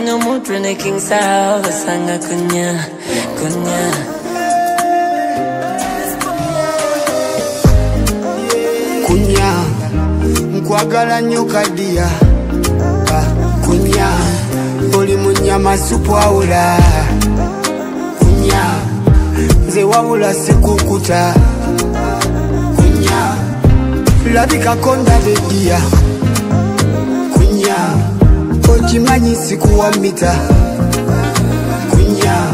no mutre ne king sao basanga kunya kunya nkwagala nnyo kadiya kunya oli munyama supu awula kunya nze wabula sikukuta kunya labikako ndabediya kunya okimanyi sikuwamita kunya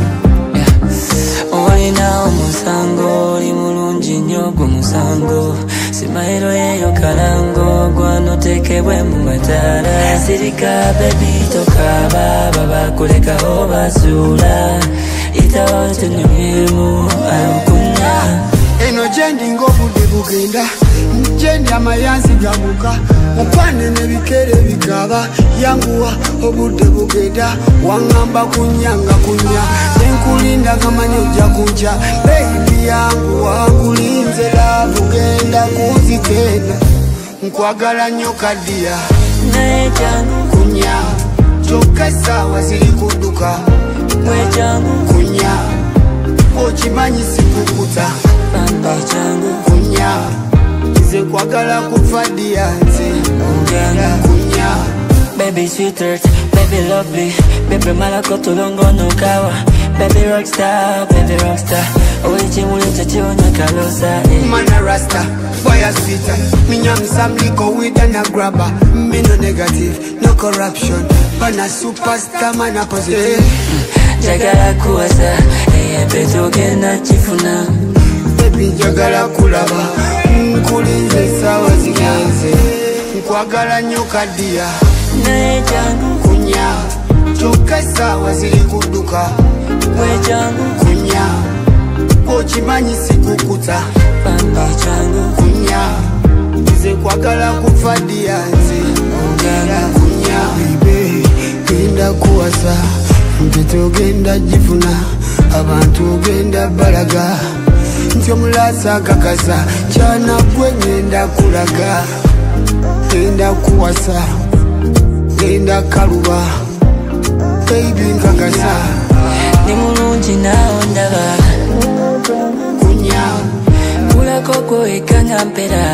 olina omusango oli mulungi nnyo gwe musango simayiro yeyo kalango gwanotekebwe mu mataala sirika bebi tokaba babakulekaho basuula itawo tenyumyemu ayokunya eno gyendi ng'obudde bugenda gyendi amayanzi gabuka mupane nebikere bigaba yanguwa obudde bugenda waŋŋamba kunyanga kunya nenkulinda gamanyi ojja kunja beebi yanguwa nkulinze labugenda kunzitenda nkwagala nnyo kadiya naye jangu kunya kyokka essaawa ziri kudduka wejangu kunya okimanyi sikukuta bambi jangu kunya nze kwagala kufa ddiya nze kunya baby sweetheart baby lovely baby malako tulongo nokawa baby rockstar owekimuli kyekyonya kalosa mana rasta fire sweeter minyam some liquor with and a grabber me no negative no corruption pana superstar mana positive jagala kuwasa eyembe togenda kifuna baby njagala kulaba nkulinze essaawa zigenze nkwagala nnyo kadiya naye jangu kunya kyokka essaawa ziri kudduka wejangu kunya okimanyi sikukuta bambi jangu kunya nze kwagala kufa ddiya nze kunya ibe genda kuwasa mpete ogenda gifuna abantu ogenda balaga nti omulaasa akakasa kyanagwe ngenda kulaga genda kuwasa genda kaluba baby nkakasa ndi mulungi naawe ndaba kunya kulako kwewekanga mpera